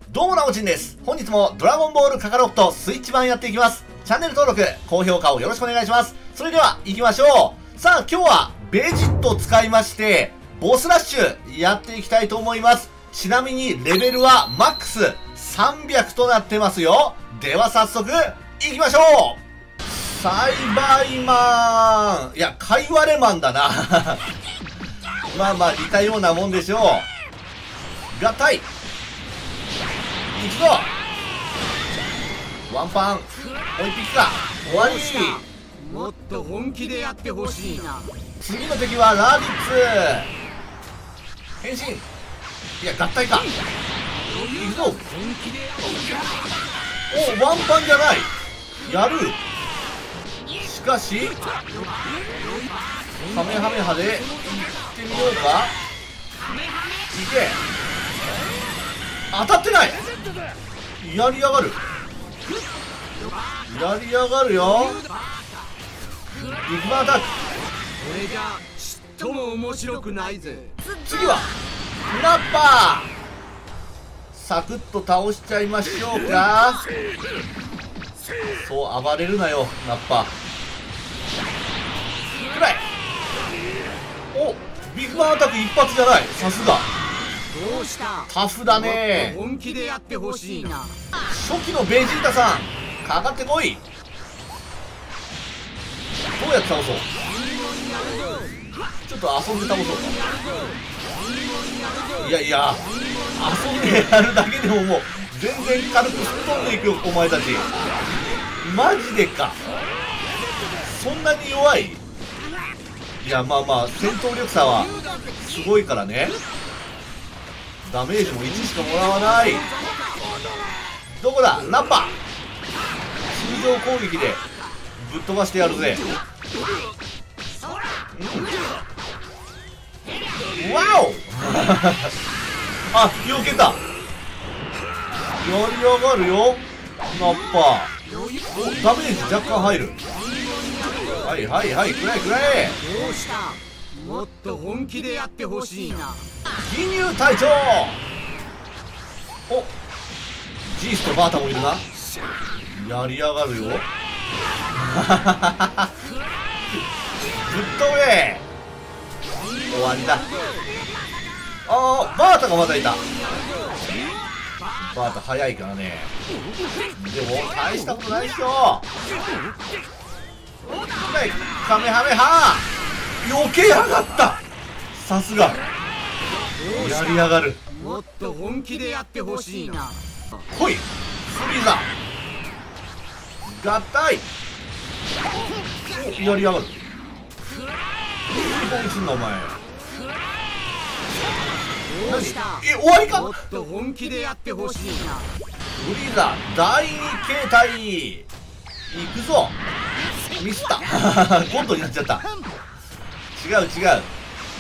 どうもなおちんです。本日もドラゴンボールカカロットスイッチ版やっていきます。チャンネル登録、高評価をよろしくお願いします。それでは行きましょう。さあ今日はベジットを使いましてボスラッシュやっていきたいと思います。ちなみにレベルはマックス300となってますよ。では早速行きましょう。サイバイマン、いやカイワレマンだなまあまあ似たようなもんでしょう。合体行くぞ。ワンパン追いピッか終わり。 もっと本気でやってほしいな。 次の敵はラディッツ変身。いや合体か。行くぞ。おワンパンじゃない。やる。しかしカメハメハで行ってみようか。いけ。当たってない。やりやがる。やりやがるよ。ビッグバンアタック。 これじゃちっとも面白くないぜ。 次はナッパー。サクッと倒しちゃいましょうか。そう暴れるなよナッパーくらい。おビッグバンアタック一発じゃない。さすがどうした。 タフだね。 もっと本気でやってほしいな。 初期のベジータさんかかってこい。どうやって倒そう。ちょっと遊んで倒そうか。いやいや遊んでやるだけでももう全然軽く吹っ飛んでいくよお前たち。マジでか。そんなに弱い。いやまあまあ戦闘力差はすごいからね。ダメージも1しかもらわない。どこだナッパ。通常攻撃でぶっ飛ばしてやるぜ。ワオあ避けた。やりやがるよナッパ。おダメージ若干入る。はいはいはいくらえくらえ。 どうした。もっと本気でやってほしいな。 銀乳隊長。おジースとバータもいるな。やりやがるよぶっ飛べ。終わりだ。あーバータがまだいた。バータ早いからね。でも大したことないでしょ。カメハメハ避けやがった。さすがやりやがる。 もっと本気でやってほしいな。 来いフリーザ合体。やりやがる。何すんなお前。 どうした。 終わりか。 もっと本気でやってほしいな。 フリーザ第2形態行くぞ。ミスったゴッドになっちゃった。違う違う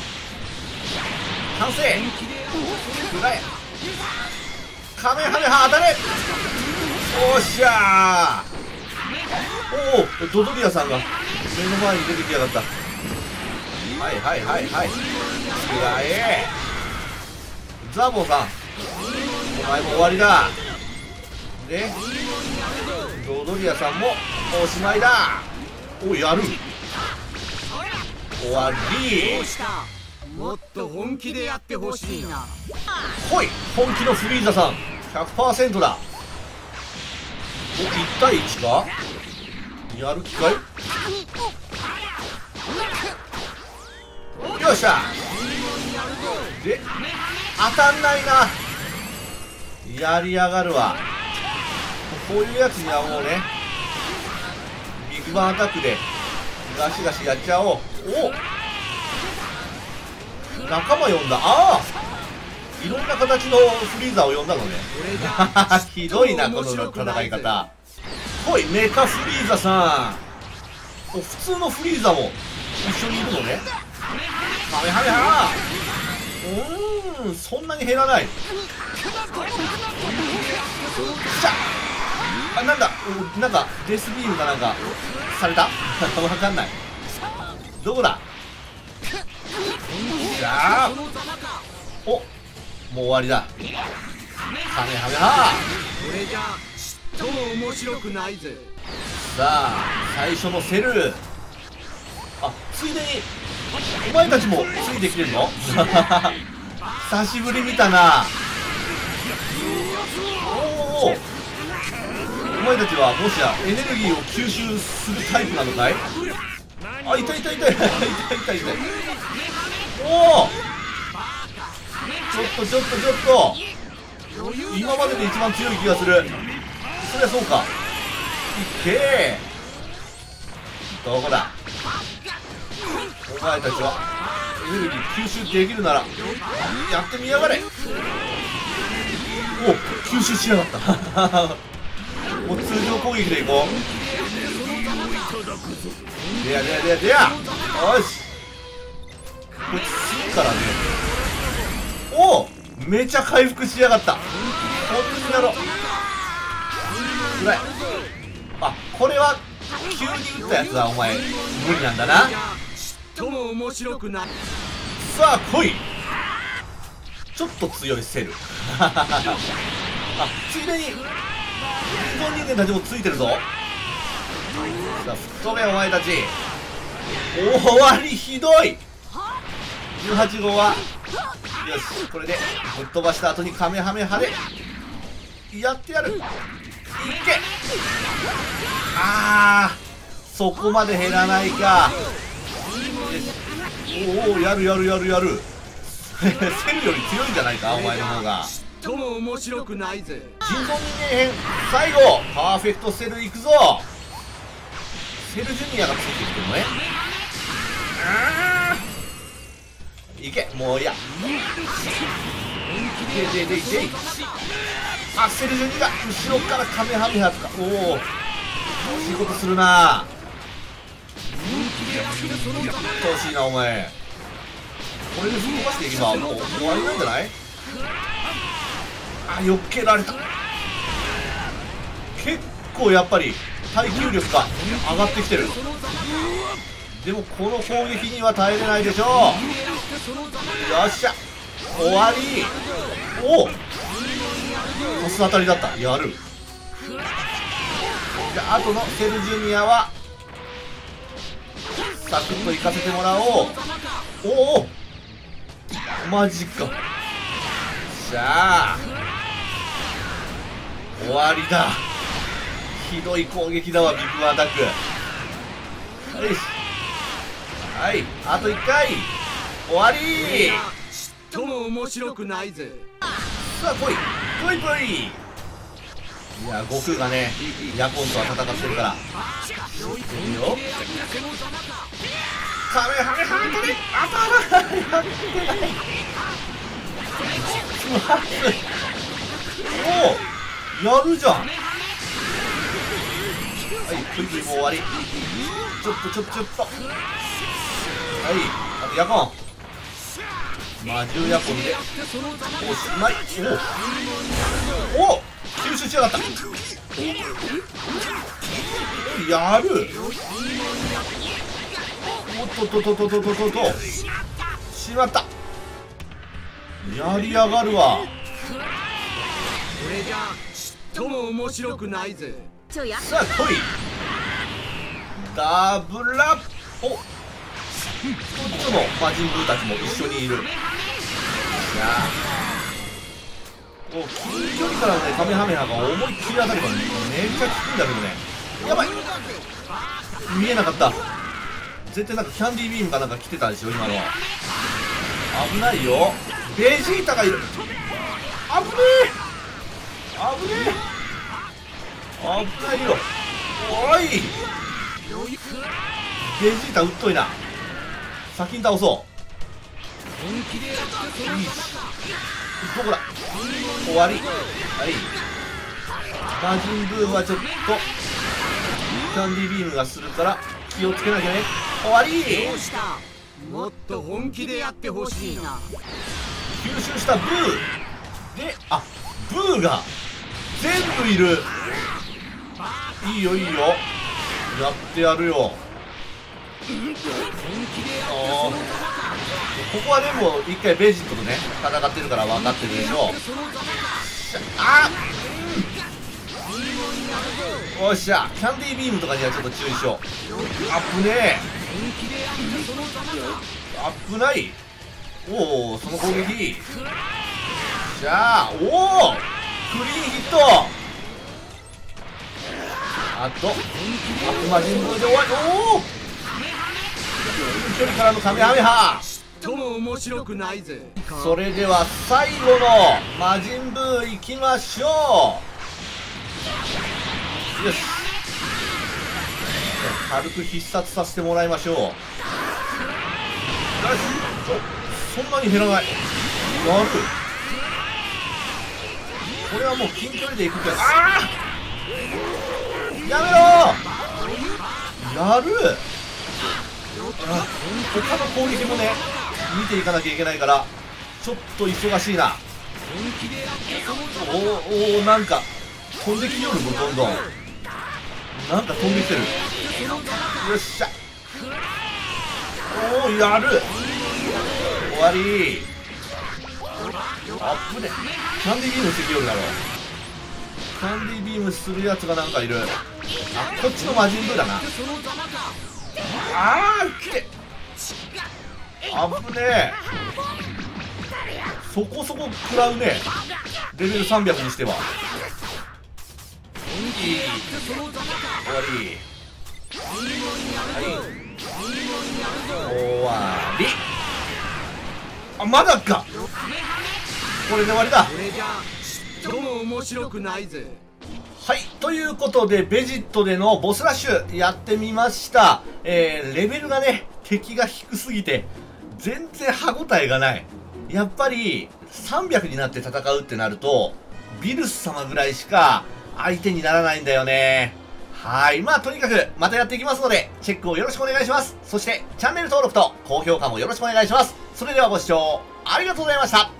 完成くらえ。カメハメハ当たれ。おっしゃー。おおドドリアさんが目の前に出てきやがった。はいはいはいはいくらえ。ザボさんお前も終わりだ。でドドリアさんもおしまいだ。おやる。終わり。 どうした。もっと本気でやってほしいな。 来い本気のフリーザさん 100% だ。お1対1か。やる気かい。よっしゃ。で当たんないな。やりやがるわ。こういうやつにはもうねビッグバンアタックでガシガシやっちゃおう。お仲間呼んだ。ああいろんな形のフリーザを呼んだのねひどいなこの戦い方。来いメカフリーザさん。お普通のフリーザも一緒にいるのね。カメハメハ。そんなに減らない。しゃあなんだなんかデスビームがなんかされたわかんない。どこだ。じゃあおもう終わりだ。 カメハメハ。 これじゃちっとも面白くないぜ。 さあ最初のセル、あ、ついでにお前たちもついてきてるの久しぶり見たな。おお、お前たちはもしやエネルギーを吸収するタイプなのかい？あ、痛い痛い痛い痛い痛い痛い痛い。おお、ちょっとちょっとちょっと、今までで一番強い気がする。そりゃそうか。いっけー、どこだ。お前たちはエネルギー吸収できるならやってみやがれ。お、吸収しやがったもう通常攻撃でいこう。でやでやでやでや、よし、こいつ死ぬからね。おお、めちゃ回復しやがった。本当にやろう。つらい。あ、これは急に打ったやつはお前無理なんだな。 ちっとも面白くない。 さあ来い。ちょっと強いセルあ、ついでに人造人間たちもついてるぞ。さあ吹っ飛べお前たち。終わり、ひどい。18号はよし、これでぶっ飛ばした後にカメハメハでやってやる。いけ。あー、そこまで減らないか。おお、やるやるやるやるセルより強いんじゃないかお前の方が。 ちっとも面白くないぜ。 人造人間編最後、パーフェクトセルいくぞ。セルジュニアがついてきてるのね。いけ、もういや。であ、セルジュニが後ろからカメハメハとか。おお、惜しいことするな。惜しいなお前。これで吹っ飛ばしていけばもう終わりなんじゃない？あ、避けられた。結構やっぱり耐久力が上がってきてる。でもこの攻撃には耐えれないでしょう。よっしゃ、終わり。おお、トス当たりだった。やる。じゃあ後のセルジュニアはサクッと行かせてもらおう。おお、マジか。じゃあ終わりだ。ひどい攻撃だわ、ビッグアタック。よし、はい、あと1回終わり。 ちっとも面白くないぜ。 さあ来い来い来い。いや、悟空がねヤコンとは戦ってるからいいよ。カメハメハメトリ当たらない。やってない。おお、やるじゃん。はい、クイズも終わり。ちょっとはい、あとヤコン、魔獣ヤコンでおしまい。おお、吸収しやがった。やる。おっとっとっとっとっとっとっと、しまった。やりやがるわ。 これじゃちっとも面白くないぜ。 さあ来い。ダブラッ。お、こっちの魔人ブーたちも一緒にいる。じゃあもう近距離からねカメハメハが思いっきり当たればめっちゃ効くんだけどね。やばい、見えなかった。絶対なんかキャンディービームかなんか来てたでしょ今の。危ないよ、ベジータがいる。危ねえ危ねえ危ないよ。おい、ベジータうっといな。先に倒そう。どこだ、終わり。はい、魔人ブームはちょっとキャンディービームがするから気をつけなきゃね。終わり。 どうした？もっと本気でやってほしいな。 吸収したブーで、あ、ブーが全部いる。いいよいいよ、やってやるよ。ここはでも一回ベジットとね戦ってるから分かってるでしょ。 しゃ、あー、よっしゃ、キャンディービームとかにはちょっと注意しよう。あっぶねえ、あっぶない。おお、その攻撃、じゃあ、おお、クリーンヒット。あと、悪魔神宮で終わり。おお、距離からのカメハメハ。 とも面白くないぜ。 それでは最後の魔人ブーいきましょう。よし、軽く必殺させてもらいましょう。よし、そんなに減らない。やる。これはもう近距離でいくけど、ああ、やめろー。やる。あ、他の攻撃もね見ていかなきゃいけないからちょっと忙しいな。おお、なんか飛んできよるもん、どんどんなんか飛んできてる。よっしゃ、おお、やる。終わり。あっぶね、キャンディービームしてきよるだろ。キャンディービームするやつがなんかいる。あ、こっちの魔人ブーだな。あー、来て、あぶねえ、そこそこ食らうね、レベル300にしては。いい、終わり。はい、終わり。あ、まだか、これで終わりだ。 これじゃちっとも面白くないぜ。 はい、ということでベジットでのボスラッシュやってみました。レベルがね、敵が低すぎて全然歯応えがない。やっぱり300になって戦うってなるとビルス様ぐらいしか相手にならないんだよね。はい、まあとにかくまたやっていきますのでチェックをよろしくお願いします。そしてチャンネル登録と高評価もよろしくお願いします。それではご視聴ありがとうございました。